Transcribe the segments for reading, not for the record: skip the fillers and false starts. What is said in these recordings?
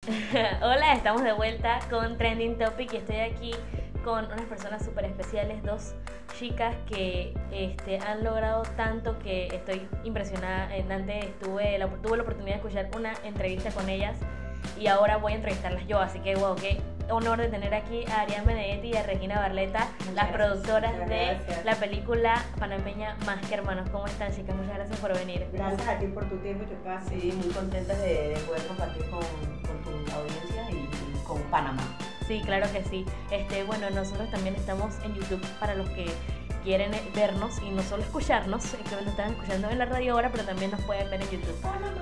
Hola, estamos de vuelta con Trending Topic y estoy aquí con unas personas súper especiales, dos chicas que han logrado tanto que estoy impresionada. Antes tuve la oportunidad de escuchar una entrevista con ellas y ahora voy a entrevistarlas yo, así que wow, qué honor de tener aquí a Ariane Benedetti y a Regina Barleta, las productoras de la película panameña Más que Hermanos. ¿Cómo están, chicas? Muchas gracias por venir. Gracias a ti por tu tiempo y tu espacio. Sí, muy contentas de poder compartir con tu audiencia y con Panamá. Sí, claro que sí. Bueno, nosotros también estamos en YouTube para los que quieren vernos y no solo escucharnos, que nos están escuchando en la radio ahora, pero también nos pueden ver en YouTube.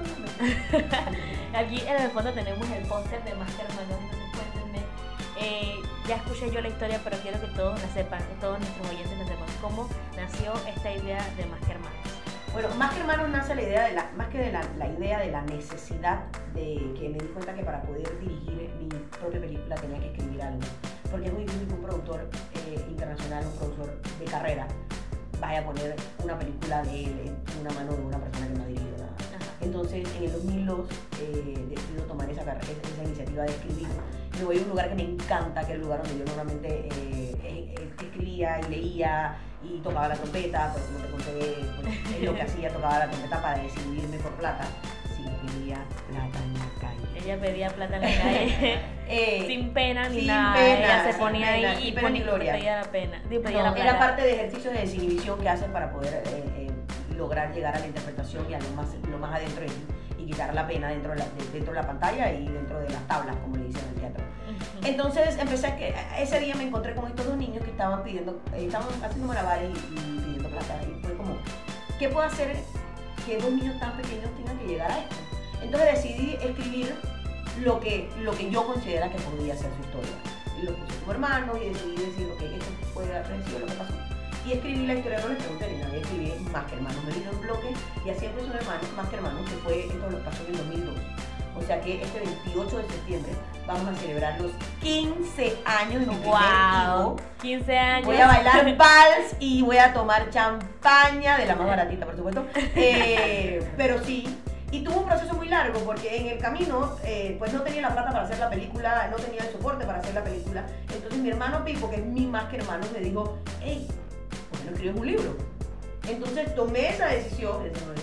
Aquí en el fondo tenemos el póster de Más que Hermanos, entonces cuéntenme. Ya escuché yo la historia, pero quiero que todos la sepan, que todos nuestros oyentes la sepan. ¿Cómo nació esta idea de Más que Hermanos? Bueno, Más que Hermanos nace la idea la idea de la necesidad de que me di cuenta que para poder dirigir mi propia película tenía que escribir algo. Porque es muy difícil que un productor internacional, un productor de carrera, vaya a poner una película de él en una mano de una persona que no ha dirigido nada. Entonces, en el 2002 decido tomar esa iniciativa de escribir. Me voy a un lugar que me encanta, que es el lugar donde yo normalmente escribía y leía y tocaba la trompeta, pues como te conté, pues, es lo que hacía, tocaba la trompeta para decidirme por plata. Sí, pedía plata en la calle. Ella pedía plata en la calle, sin pena ni nada. Pena, ella se ponía pena, ahí y gloria. pedía la pena. Pedía No, la plata. era parte de ejercicios de desinhibición que hacen para poder lograr llegar a la interpretación y a lo más adentro de ti y quitar la pena dentro de la pantalla y dentro de las tablas, como le dicen en el teatro. Entonces ese día me encontré con estos dos niños que estaban haciendo malabares y pidiendo plata. Y fue como, ¿qué puedo hacer que dos niños tan pequeños tengan que llegar a esto? Entonces decidí escribir lo que yo considera que podría ser su historia. Y lo puse como hermano y decidí decir, ok, esto puede haber sido lo que pasó. Y escribí la historia, no les pregunté ni nada, escribí Más que Hermanos. Me vino un bloque y así empezó Más que Hermanos, que fue, esto lo pasó en el 2002. O sea que este 28 de septiembre vamos a celebrar los 15 años de mi primer hijo. 15 años. Voy a bailar vals y voy a tomar champaña, de la más baratita, por supuesto. Pero sí. Y tuvo un proceso muy largo porque en el camino pues no tenía la plata para hacer la película, no tenía el soporte para hacer la película. Entonces mi hermano Pipo, que es mi Más que Hermano, me dijo, hey, ¿por qué no escribes un libro? Entonces tomé esa decisión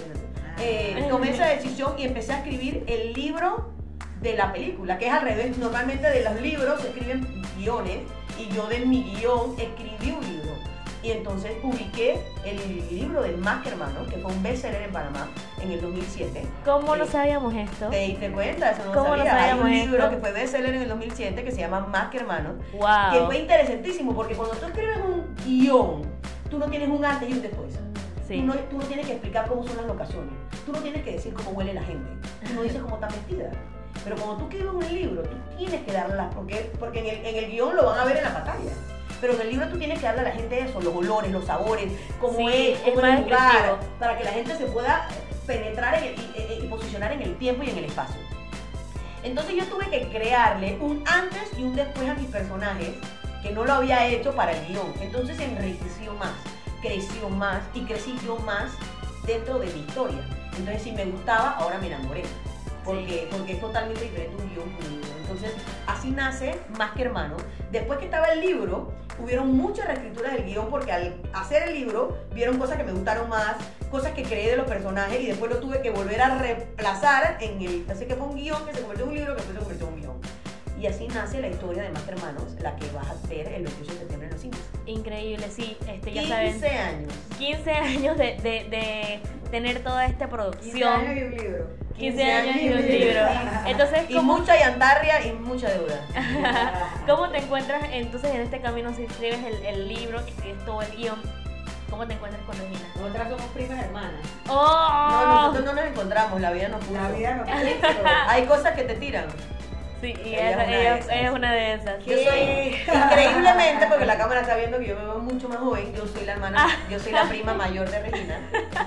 y empecé a escribir el libro de la película, que es al revés. Normalmente de los libros se escriben guiones y yo de mi guión escribí un libro. Y entonces publiqué el libro de Más que Hermanos, que fue un bestseller en Panamá en el 2007. ¿Cómo no sabíamos esto? ¿Te diste cuenta? Eso no ¿Cómo sabía. no sabíamos Hay un libro esto? que fue bestseller en el 2007 que se llama Más que Hermanos. Wow. Que fue interesantísimo porque cuando tú escribes un guión, tú no tienes un antes y un después. Sí. Tú no tienes que explicar cómo son las locaciones. Tú no tienes que decir cómo huele la gente. Tú no dices cómo está vestida. Pero cuando tú escribes un libro, tú tienes que darla, porque en el guión lo van a ver en la pantalla. Pero en el libro tú tienes que darle a la gente eso, los olores, los sabores, cómo Sí, es, cómo es más el lugar, descriptivo. para que la gente se pueda penetrar y posicionar en el tiempo y en el espacio. Entonces yo tuve que crearle un antes y un después a mis personajes que no lo había hecho para el guión. Entonces se enriqueció más, creció más y crecí yo más dentro de mi historia. Entonces si me gustaba, ahora me enamoré. Porque es totalmente diferente un guión que un libro. Entonces, así nace Más que Hermanos. Después que estaba el libro, hubieron muchas reescrituras del guión porque al hacer el libro, vieron cosas que me gustaron más, cosas que creé de los personajes y después lo tuve que volver a reemplazar en el... Así que fue un guión que se convirtió en un libro que después se convirtió en un guión. Y así nace la historia de Más que Hermanos, la que vas a ver el 28 de septiembre en los cines. Increíble, sí. Ya 15 saben. años. 15 años de tener toda esta 15 producción. años y un libro. 15 años y un libro. Entonces, Y mucha yantarria y mucha deuda. ¿cómo te encuentras entonces en este camino si escribes el libro, escribes todo el guión? ¿Cómo te encuentras con Regina? Nosotras somos primas hermanas. ¡Oh! No, nosotros no nos encontramos, la vida nos puso. La vida nos puso. Hay cosas que te tiran. Sí, y Ella ella es una de esas. Yo soy, increíblemente, porque la cámara está viendo que yo me veo mucho más joven, yo soy la hermana, yo soy la prima mayor de Regina.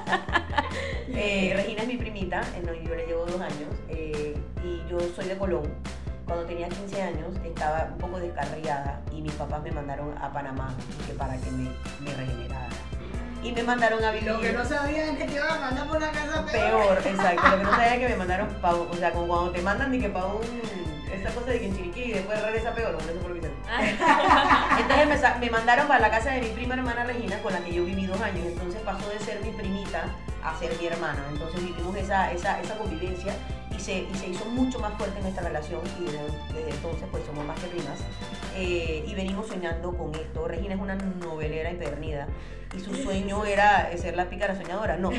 Regina es mi primita, yo le llevo 2 años, y yo soy de Colón. Cuando tenía 15 años estaba un poco descarriada y mis papás me mandaron a Panamá para que me regenerara. Y me mandaron a vivir. Lo que no sabían es que te iban a mandar por una casa peor, exacto. Lo que no sabía es que me mandaron o sea, como cuando te mandan ni que para un esa cosa de que en Chiriquí y después regresa peor, no, eso fue lo que hice. Ah. Entonces me mandaron para la casa de mi prima hermana Regina, con la que yo viví 2 años. Entonces pasó de ser mi primita a ser mi hermana. Entonces vivimos esa convivencia y se hizo mucho más fuerte nuestra relación y desde entonces pues somos más que primas. Y venimos soñando con esto. Regina es una novelera empedernida y su sueño era ser la pícara soñadora. No,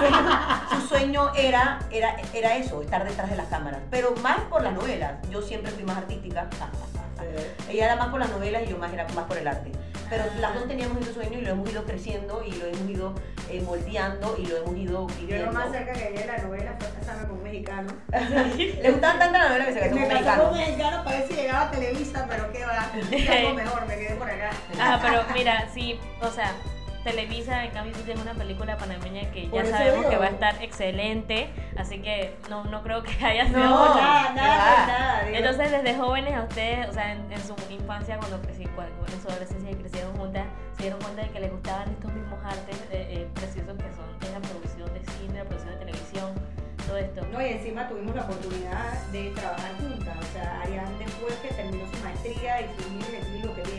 su sueño era eso, estar detrás de las cámaras. Pero más por las novelas. Yo siempre fui más artística. Ella era más por las novelas y yo era más por el arte. Pero las dos teníamos ese sueño y lo hemos ido creciendo y lo hemos ido moldeando y lo hemos ido viviendo. Yo lo más cerca que llegué de la novela fue casarme con un mexicano. Le gustaban tantas novelas que se casó con un Me casé mexicano. con un mexicano para ver si llegaba a Televisa, pero qué va, algo mejor, me quedé por acá. Pero mira, sí, o sea, Televisa en cambio sí tiene una película panameña que Por ya eso sabemos digo. que va a estar excelente, así que no creo que haya sido No, mucho. Nada. Digo. Entonces, desde jóvenes a ustedes, o sea, en su infancia, cuando en su adolescencia y crecieron juntas, se dieron cuenta de que les gustaban estos mismos artes preciosos que son la producción de cine, la producción de televisión, todo esto. No, y encima tuvimos la oportunidad de trabajar juntas. O sea, Ariane, después que terminó su maestría y sus miles de títulos que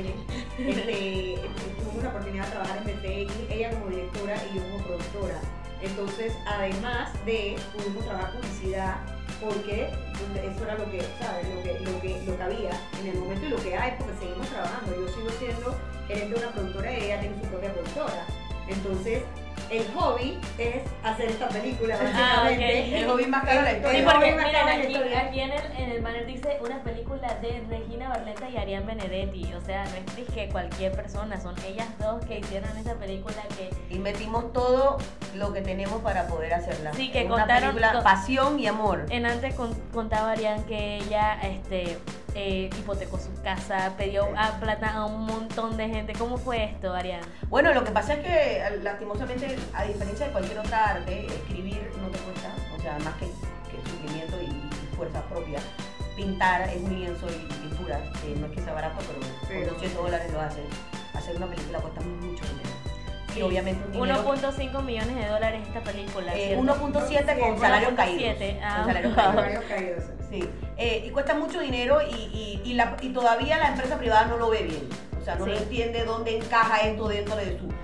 tiene, tuvimos la oportunidad de trabajar en BTX, ella como directora y yo como productora. Entonces, además de, pudimos trabajar publicidad, porque eso era lo que, ¿sabes? Lo que había en el momento y lo que hay, porque seguimos trabajando. Yo sigo siendo gerente de una productora y ella tiene su propia productora. Entonces, el hobby es hacer esta película, básicamente. Ok. El hobby más caro de la Sí, historia. Pero porque hoy me miren, acaba la aquí historia. en el banner dice una película de Regina Barletta y Ariane Benedetti. O sea, no es que cualquier persona, son ellas dos que hicieron esa película que... Y metimos todo lo que tenemos para poder hacerla. Sí, que Es una contaron- película pasión y amor. En antes contaba Ariane que ella hipotecó su casa, pidió plata a un montón de gente. ¿Cómo fue esto, Ariane? Bueno, lo que pasa es que lastimosamente, a diferencia de cualquier otra arte, escribir no te cuesta, o sea, más que sufrimiento y fuerza propia. Pintar es un lienzo y pinturas, que no es que sea barato, pero por $200 lo haces. Hacer una película cuesta mucho dinero. Y obviamente un dinero... 1.5 millones de dólares esta película. ¿cierto? 1.7 con salarios caídos. 1.7, Con salarios caídos. Varios caídos. Sí, y cuesta mucho dinero y todavía la empresa privada no lo ve bien. O sea, no Sí. lo entiende dónde encaja esto dentro de su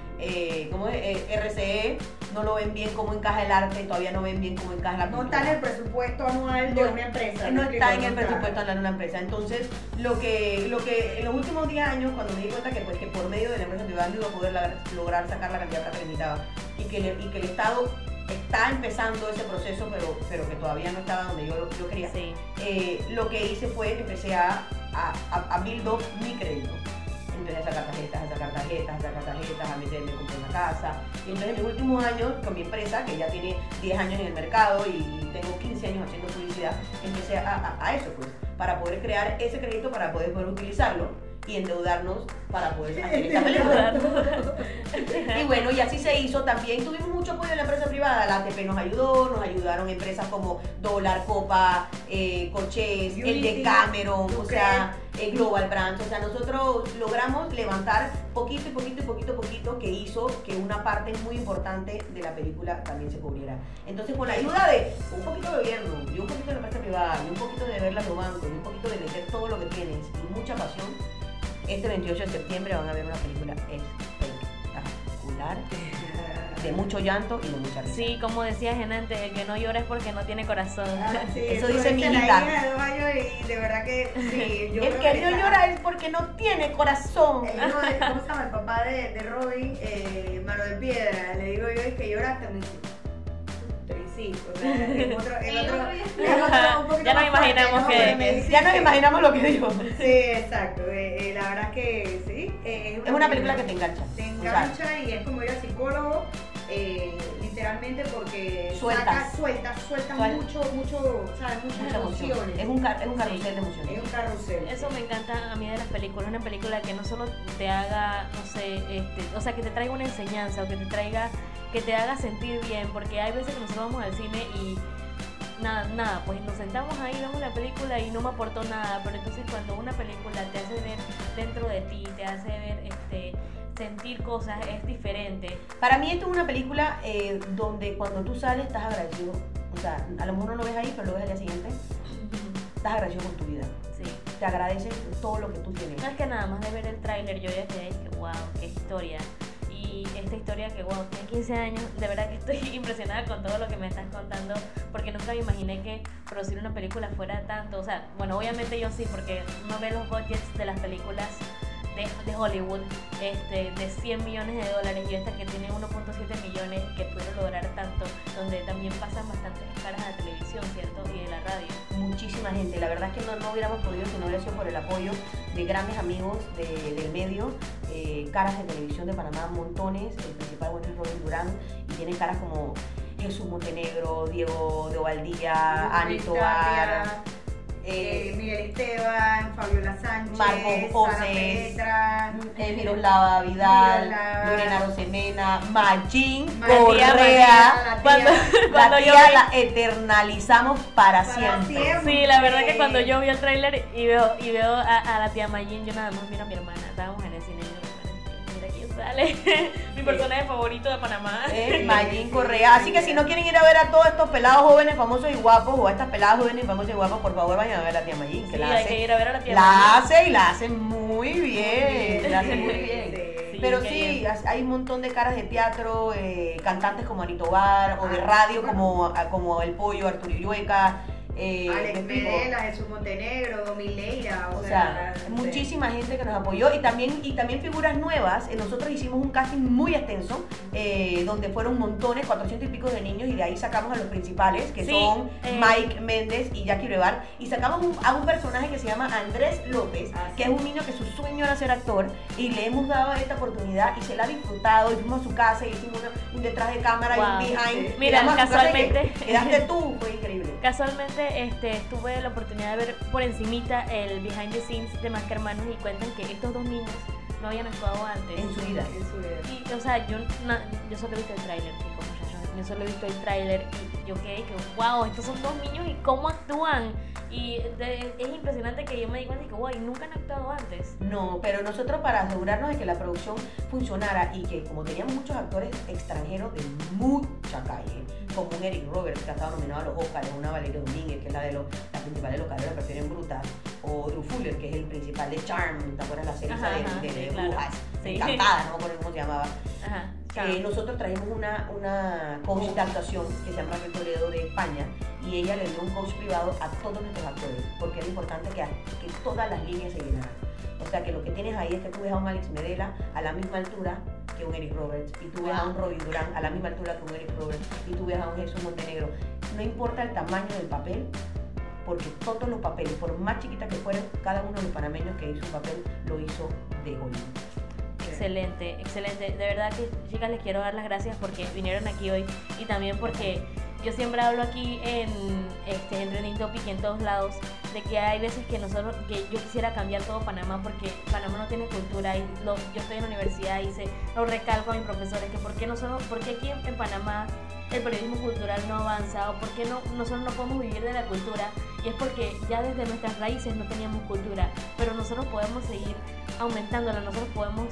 RCE, no lo ven bien cómo encaja el arte, todavía no ven bien cómo encaja la No cultura. está en el presupuesto anual de una empresa. No está en el está. presupuesto de una empresa. Entonces, lo que en los últimos 10 años, cuando me di cuenta que por medio de la empresa privada no iba a poder lograr sacar la cantidad de plata que necesitaba y que el Estado está empezando ese proceso, pero que todavía no estaba donde yo quería. Sí. Lo que hice fue que empecé a abrir mi crédito. Entonces a sacar tarjetas, a meterme, compré una casa. Y entonces en mis últimos años con mi empresa, que ya tiene 10 años en el mercado y tengo 15 años haciendo publicidad, empecé a eso pues, para poder crear ese crédito, para poder utilizarlo y endeudarnos para poder hacer esta película. Y bueno, y así se hizo. También tuvimos mucho apoyo de la empresa privada. La ATP nos ayudaron empresas como Dólar, Copa, Corchés, el de Cameron, o sea, Global Brands. O sea, nosotros logramos levantar poquito, que hizo que una parte muy importante de la película también se cubriera. Entonces, con la ayuda de un poquito de gobierno, y un poquito de la empresa privada, y un poquito de verla a los bancos, y un poquito de meter todo lo que tienes, y mucha pasión, este 28 de septiembre van a ver una película espectacular, de mucho llanto y de mucha risa. Sí, como decías antes, el que no llora es porque no tiene corazón. Sí, Eso dice mi la hijita. hija de 2 años y de verdad que sí. Yo El creo que no esa- llora es porque no tiene corazón. ¿Cómo se llama? El papá de Robin, Mano de Piedra, le digo yo, es que lloraste, me dice, sí, o sea, en otro, un poquito Ya nos más imaginamos fuerte, ¿no? que- Pero me dice Ya nos imaginamos lo que dijo. Sí, exacto, la verdad es que sí. Es una película que te engancha. Te O sea, engancha y es como ir al psicólogo, literalmente porque Sueltas. sueltas Sueltas. mucho, ¿sabes? Muchas mucha emoción. emociones. Es un carrusel de Es emociones. un carrusel. Eso me encanta a mí de las películas, una película que no solo te haga, no sé, o sea, que te traiga una enseñanza o que te haga sentir bien, porque hay veces que nosotros vamos al cine y nada, pues nos sentamos ahí, vemos la película y no me aportó nada, pero entonces cuando una película te hace ver dentro de ti, te hace ver, sentir cosas, es diferente. Para mí esto es una película donde cuando tú sales estás agradecido. O sea, a lo mejor no lo ves ahí, pero lo ves al día siguiente. estás agradecido con tu vida. Sí. Te agradeces todo lo que tú tienes. No, es que nada más de ver el tráiler yo ya quedé que wow, qué historia. Y esta historia que wow, tiene 15 años, de verdad que estoy impresionada con todo lo que me estás contando, porque nunca me imaginé que producir una película fuera tanto, o sea, bueno, obviamente yo sí, porque uno ve los budgets de las películas de Hollywood, de 100 millones de dólares, y esta que tiene 1.7 millones, que pudieron lograr tanto, donde también pasan bastantes caras a la televisión, ¿cierto? Y de la radio. Muchísima gente, la verdad es que no hubiéramos podido si no hubiera sido por el apoyo de grandes amigos del medio, caras de televisión de Panamá, montones. El principal, bueno, es Robin Durán, y tiene caras como Jesús Montenegro, Diego de Ovaldía, Ani Tobar, Miguel Esteban, Fabiola Sánchez, Marcos Sara Poses, Petra, Miroslava Vidal, Miroslava, Lorena Rosemena, Magín María, Correa. Cuando La yo tía vi- la eternalizamos para siempre. siempre. Sí, la verdad que cuando yo vi el tráiler y veo a la tía Mayín, yo nada más miro a mi hermana, estábamos en el cine, y yo, mira quién sale, mi personaje favorito de Panamá. Magín Correa. Así que si no quieren ir a ver a todos estos pelados jóvenes, famosos y guapos, o a estas peladas jóvenes, famosas y guapas, por favor vayan a ver a la tía Magín, que Sí, la hay hace. que ir a ver a la tía La Mayín. hace y la hace muy bien. La hace muy bien. Sí, Pero qué sí, bien. hay un montón de caras de teatro, cantantes como Ani Tobar, o de radio como El Pollo, Arturo Illueca. Alex me explico. Medela, Jesús Montenegro, Mileira, O sea, muchísima gente que nos apoyó y también figuras nuevas. Nosotros hicimos un casting muy extenso, donde fueron montones, 400 y pico de niños, y de ahí sacamos a los principales, que Sí, son Mike Méndez y Jackie Brevar, y sacamos a un personaje que se llama Andrés López, que es un niño que su sueño era ser actor, y le hemos dado esta oportunidad y se la ha disfrutado, y fuimos a su casa y hicimos un detrás de cámara Wow. y un behind. Mira, Llegamos a su casa y casualmente- que quedaste tú, fue increíble. Casualmente tuve la oportunidad de ver por encimita el behind the scenes de Más que Hermanos, y cuentan que estos dos niños no habían actuado antes. En su vida. Y, o sea, yo solo he visto el tráiler, chicos, muchachos. Yo solo he visto el tráiler y yo quedé que, wow, estos son dos niños y cómo actúan. Y es impresionante que yo me di cuenta y que, wow, y nunca han actuado antes. No, pero nosotros, para asegurarnos de que la producción funcionara y que como teníamos muchos actores extranjeros de mucha calle, como un Eric Roberts que ha estado nominado a los Oscars, una Valeria Domínguez que es la principal de los Caballeros de la Prefieren Bruta, o Drew Fuller que es el principal de Charm, ¿te acuerdas la serie Ajá, de sí, claro. brujas? Sí. Encantada, no me acuerdo cómo se llamaba. Ajá. Nosotros trajimos una coach de actuación que se llama Raquel Toledo de España, y ella le dio un coach privado a todos nuestros actores, porque era importante que todas las líneas se llenaran. O sea que lo que tienes ahí es que tú ves a un Alex Medela a la misma altura que un Eric Roberts, y tú ves a un Robin Durán a la misma altura que un Eric Roberts, y tú ves a un Jesús Montenegro. No importa el tamaño del papel, porque todos los papeles, por más chiquita que fueran, cada uno de los panameños que hizo un papel lo hizo de Hollywood. Excelente, excelente. De verdad que, chicas, les quiero dar las gracias porque vinieron aquí hoy, y también porque yo siempre hablo aquí en Trending Topic y en todos lados de que hay veces que yo quisiera cambiar todo Panamá, porque Panamá no tiene cultura, y yo estoy en la universidad y lo recalco a mis profesores que por qué aquí en Panamá el periodismo cultural no avanza, o por qué nosotros no podemos vivir de la cultura, y es porque ya desde nuestras raíces no teníamos cultura, pero nosotros podemos seguir aumentándola, nosotros podemos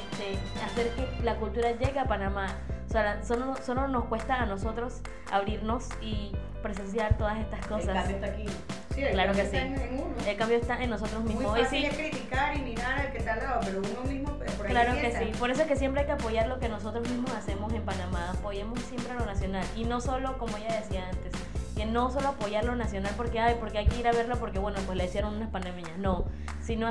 hacer que la cultura llegue a Panamá. O sea, solo nos cuesta a nosotros abrirnos y presenciar todas estas cosas. El cambio está aquí. Sí, el Claro que cambio sí. está en uno. El cambio está en nosotros Muy mismos. fácil Y sí, es criticar y mirar al que está al lado, pero uno mismo por ahí claro que empieza. sí. Por eso es que siempre hay que apoyar lo que nosotros mismos hacemos en Panamá. Apoyemos siempre a lo nacional. Y no solo, como ella decía antes, que no solo apoyar lo nacional porque hay que ir a verla porque, bueno, pues la hicieron unas panameñas. No, sino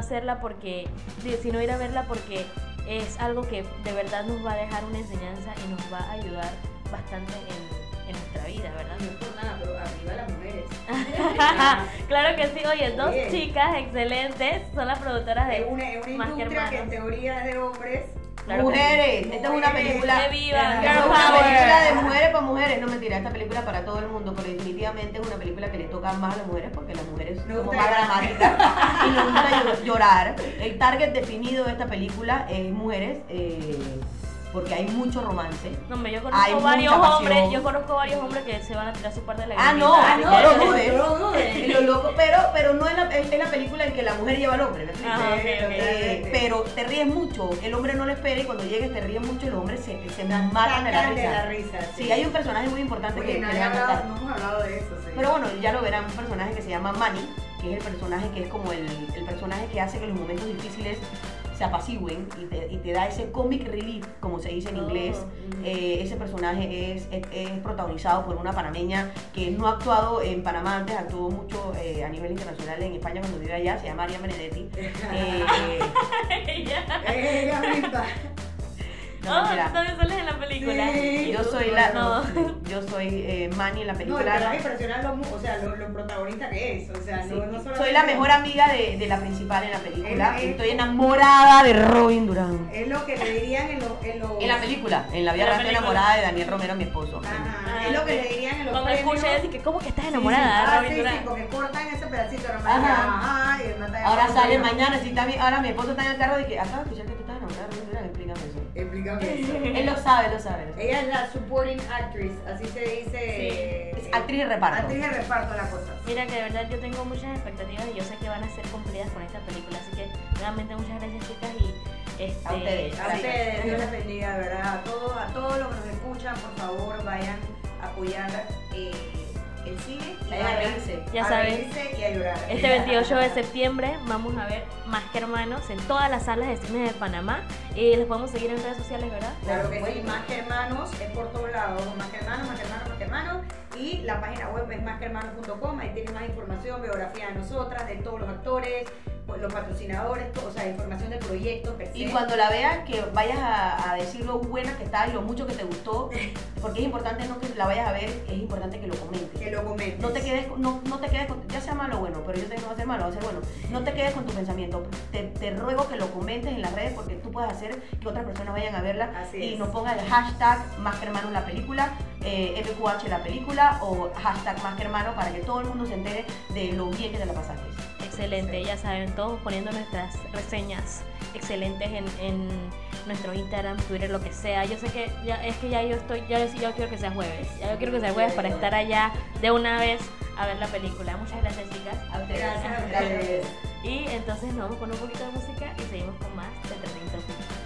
sino ir a verla porque es algo que de verdad nos va a dejar una enseñanza y nos va a ayudar bastante en nuestra vida, ¿verdad? No es por nada, pero arriba las mujeres. Claro que sí. Oye, dos Bien. chicas excelentes son las productoras de Es una Más que industria que en Hermanos. teoría es de hombres. Claro que Mujeres, sí. esta es una película. ¡Que viva! Es Girl una power. película de mujeres para mujeres, no mentira, esta película para todo el mundo, pero definitivamente es una película que le toca más a las mujeres porque las mujeres Nos somos gusta más llorar. dramáticas y nos gusta llorar. El target definido de esta película es mujeres porque hay mucho romance. No, hombre, Hay yo conozco varios hombres que se van a tirar su parte de la no lo dudes. No lo dudes. Lo loco, pero no es la película en que la mujer lleva al hombre, ¿me explico? Ah, ok. Pero te ríes mucho, el hombre no lo espera y cuando llegues te ríes mucho y los hombres se matan de la risa. Sí, hay un personaje muy importante que le va a matar. No hemos hablado de eso, sí. Pero bueno, ya lo verán, un personaje que se llama Manny, que es el personaje que es como el personaje que hace que los momentos difíciles se apacigüen y te da ese comic relief, como se dice en inglés. Ese personaje es protagonizado por una panameña que no ha actuado en Panamá antes, actuó mucho a nivel internacional en España cuando vive allá, se llama Ariana Benedetti. Ella misma. ¿Dónde sales en la película? Sí, yo soy yo soy Manny en la No, película. y te va a impresionar lo protagonista que es. O sea, Sí. no solamente Soy la mejor amiga de la principal en la película. Estoy enamorada de Robin Durán. Es lo que le dirían en la película, en la vida real, estoy enamorada de Daniel Romero, mi esposo. Ajá, es lo que le dirían en los Cuando premios. escuché decir que ¿cómo que estás enamorada de Robin Durán? Sí, porque cortan ese pedacito de Ajá. y el man está Ahora enamorado. sale mañana, ahora mi esposo está en el carro y que acabo de escuchar que tú estás enamorada de Robin Durán, explícame eso. Explícame eso. Él lo sabe. Ella es la supporting actress, así se dice. Es actriz de reparto. Actriz de reparto la cosa. Mira que de verdad yo tengo muchas expectativas y yo sé que van a ser cumplidas con esta película, así que realmente muchas gracias, chicas, y A ustedes. A ustedes, Dios les bendiga, de verdad. A todos los que nos escuchan, por favor, vayan a apoyar el cine y Vayan a reírse. Ya a saben. reírse y a llorar. este 28 de septiembre vamos a ver Más que Hermanos en todas las salas de cine de Panamá y les podemos seguir en redes sociales, ¿verdad? Claro que sí, Más que Hermanos es por todos lados, Más que Hermanos, Más que Hermanos, Más que Hermanos, y la página web es másquehermanos.com, ahí tienen más información, biografía de nosotras, de todos los actores, los patrocinadores, o sea, información del proyecto per se. Y cuando la veas, que vayas a decir lo buena que está y lo mucho que te gustó, porque es importante no que la vayas a ver, es importante que lo comentes. Que lo comentes. No te quedes con, ya sea malo o bueno, pero yo sé que no va a ser malo, va a ser bueno. No te quedes con tu pensamiento. Te ruego que lo comentes en las redes porque tú puedes hacer que otras personas vayan a verla. Así y es. nos pongan el hashtag Más que Hermanos la película, MQH la película o hashtag Más que Hermanos para que todo el mundo se entere de lo bien que te la pasaste. Excelente, Sí. ya saben, todos poniendo nuestras reseñas excelentes en nuestro Instagram, Twitter, lo que sea. Yo sé que ya yo quiero que sea jueves. Ya yo quiero que sea jueves para estar allá de una vez a ver la película. Muchas gracias, chicas. A ustedes. Gracias a ustedes. Y entonces nos vamos con un poquito de música y seguimos con más de Trending Topic.